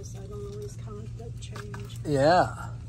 so I don't always count the change. Yeah.